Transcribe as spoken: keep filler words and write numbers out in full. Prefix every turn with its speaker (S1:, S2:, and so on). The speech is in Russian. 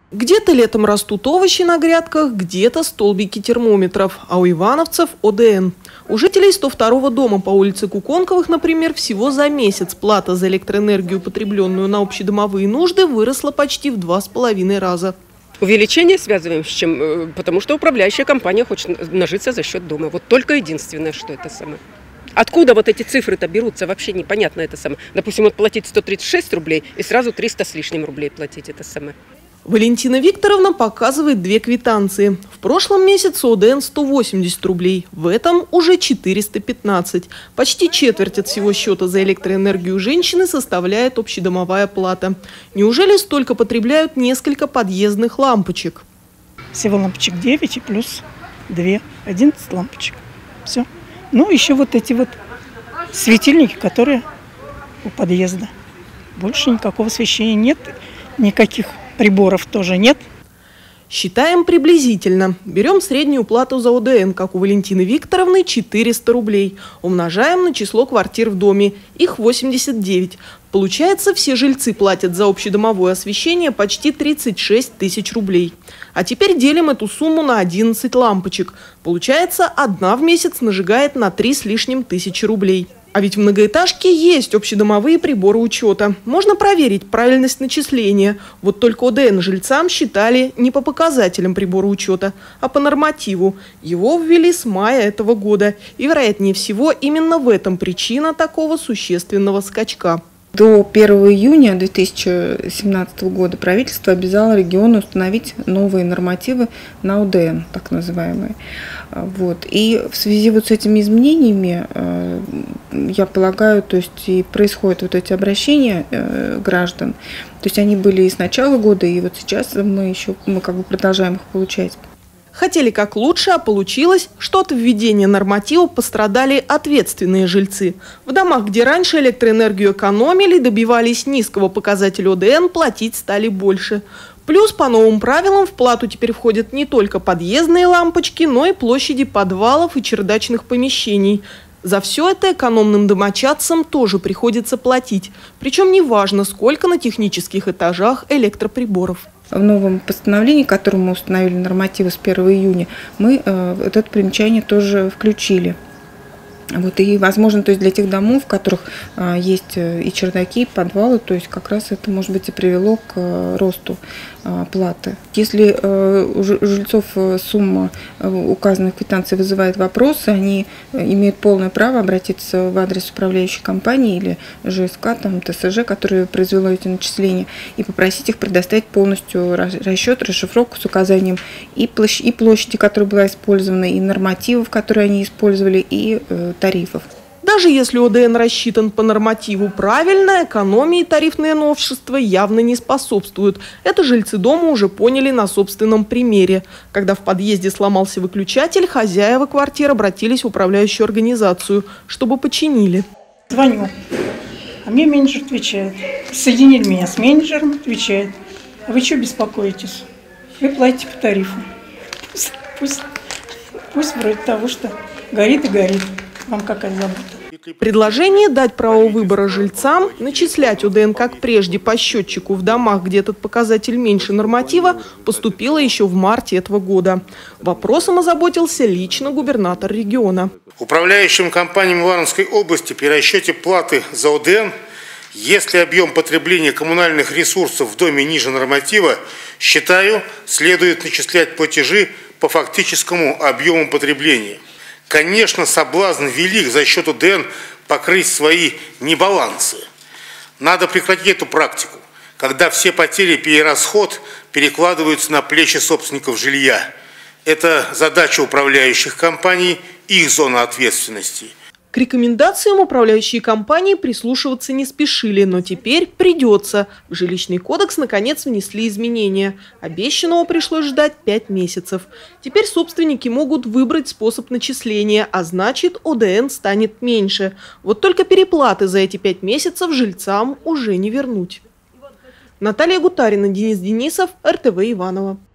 S1: Где-то летом растут овощи на грядках, где-то столбики термометров, а у ивановцев – О Дэ Эн. У жителей сто второго дома по улице Куконковых, например, всего за месяц плата за электроэнергию, потребленную на общедомовые нужды, выросла почти в два с половиной раза.
S2: Увеличение связываем с чем? Потому что управляющая компания хочет нажиться за счет дома. Вот только единственное, что это самое. Откуда вот эти цифры-то берутся, вообще непонятно это самое. Допустим, вот платить сто тридцать шесть рублей и сразу триста с лишним рублей платить это самое.
S1: Валентина Викторовна показывает две квитанции. В прошлом месяце О Дэ Эн сто восемьдесят рублей, в этом уже четыреста пятнадцать. Почти четверть от всего счета за электроэнергию женщины составляет общедомовая плата. Неужели столько потребляют несколько подъездных лампочек?
S3: Всего лампочек девять и плюс две, одиннадцать лампочек. Все. Ну, еще вот эти вот светильники, которые у подъезда. Больше никакого освещения нет, никаких приборов тоже нет.
S1: Считаем приблизительно. Берем среднюю плату за О Дэ Эн, как у Валентины Викторовны, четыреста рублей. Умножаем на число квартир в доме. Их восемьдесят девять. Получается, все жильцы платят за общедомовое освещение почти тридцать шесть тысяч рублей. А теперь делим эту сумму на одиннадцать лампочек. Получается, одна в месяц нажигает на три с лишним тысячи рублей. А ведь в многоэтажке есть общедомовые приборы учета. Можно проверить правильность начисления. Вот только О Дэ Эн жильцам считали не по показателям прибора учета, а по нормативу. Его ввели с мая этого года. И, вероятнее всего, именно в этом причина такого существенного скачка.
S4: До первого июня две тысячи семнадцатого года правительство обязало регионы установить новые нормативы на О Дэ Эн, так называемые. Вот. И в связи вот с этими изменениями, я полагаю, то есть и происходят вот эти обращения граждан. То есть они были и с начала года, и вот сейчас мы еще мы как бы продолжаем их получать.
S1: Хотели как лучше, а получилось, что от введения нормативов пострадали ответственные жильцы. В домах, где раньше электроэнергию экономили, добивались низкого показателя О Дэ Эн, платить стали больше. Плюс по новым правилам в плату теперь входят не только подъездные лампочки, но и площади подвалов и чердачных помещений. За все это экономным домочадцам тоже приходится платить. Причем неважно, сколько на технических этажах электроприборов.
S4: В новом постановлении, которым мы установили нормативы с первого июня, мы э, вот это примечание тоже включили. Вот, и, возможно, то есть для тех домов, в которых э, есть и чердаки, и подвалы, то есть как раз это, может быть, и привело к э, росту э, платы. Если э, у жильцов сумма э, указанных квитанций вызывает вопросы, они имеют полное право обратиться в адрес управляющей компании или Жэ Эс Ка, там, Тэ Эс Жэ, которое произвело эти начисления, и попросить их предоставить полностью расчет, расшифровку с указанием и, площ и площади, которая была использована, и нормативов, которые они использовали, и э, тарифов.
S1: Даже если О Дэ Эн рассчитан по нормативу правильно, экономии тарифные новшества явно не способствуют. Это жильцы дома уже поняли на собственном примере. Когда в подъезде сломался выключатель, хозяева квартир обратились в управляющую организацию, чтобы починили.
S3: Звоню, а мне менеджер отвечает. Соединили меня с менеджером, отвечает. А вы что беспокоитесь? Вы платите по тарифу. Пусть, пусть, пусть вроде того, что горит и горит. Вам какая забота?
S1: Предложение дать право выбора жильцам, начислять О Дэ Эн как прежде по счетчику в домах, где этот показатель меньше норматива, поступило еще в марте этого года. Вопросом озаботился лично губернатор региона.
S5: Управляющим компаниям Ивановской области при расчете платы за О Дэ Эн, если объем потребления коммунальных ресурсов в доме ниже норматива, считаю, следует начислять платежи по фактическому объему потребления. Конечно, соблазн велик за счет О Дэ Эн покрыть свои небалансы. Надо прекратить эту практику, когда все потери и перерасход перекладываются на плечи собственников жилья. Это задача управляющих компаний, их зона ответственности.
S1: К рекомендациям управляющие компании прислушиваться не спешили, но теперь придется. В жилищный кодекс наконец внесли изменения. Обещанного пришлось ждать пять месяцев. Теперь собственники могут выбрать способ начисления, а значит, О Дэ Эн станет меньше. Вот только переплаты за эти пять месяцев жильцам уже не вернуть. Наталья Гутарина, Денис Денисов, Эр Тэ Вэ Иваново.